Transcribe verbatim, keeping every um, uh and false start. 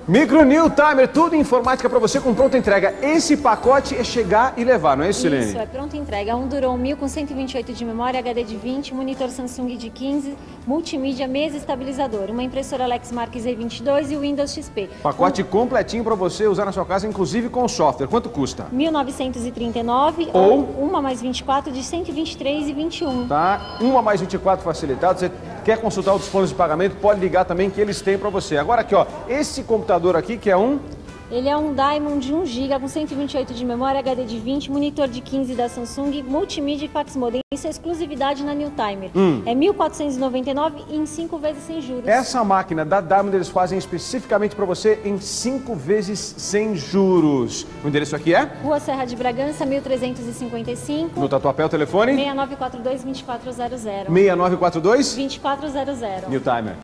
Micro New Timer, tudo em informática para você com pronta entrega. Esse pacote é chegar e levar, não é isso, Silene? Isso, é pronta entrega. Um Duron mil com cento e vinte e oito de memória, H D de vinte, monitor Samsung de quinze, multimídia, mesa estabilizador, uma impressora Lexmark Z vinte e dois e o Windows X P. Pacote um... completinho para você usar na sua casa, inclusive com software. Quanto custa? mil novecentos e trinta e nove reais ou uma mais vinte e quatro de cento e vinte e três reais e vinte e um centavos. Tá, uma mais vinte e quatro facilitado. Você quer consultar outros planos de pagamento, pode ligar também que eles têm para você. Agora aqui, ó, esse computador aqui que é um... Ele é um Diamond de um giga com cento e vinte e oito de memória, H D de vinte, monitor de quinze da Samsung, multimídia e fax modem. Isso é exclusividade na New Timer. Hum. É mil quatrocentos e noventa e nove reais e em cinco vezes sem juros. Essa máquina da Diamond eles fazem especificamente para você em cinco vezes sem juros. O endereço aqui é? Rua Serra de Bragança, mil trezentos e cinquenta e cinco. No Tatuapé, o telefone? seis nove quatro dois, dois quatro zero zero. seis nove quatro dois? dois quatro zero zero. New Timer.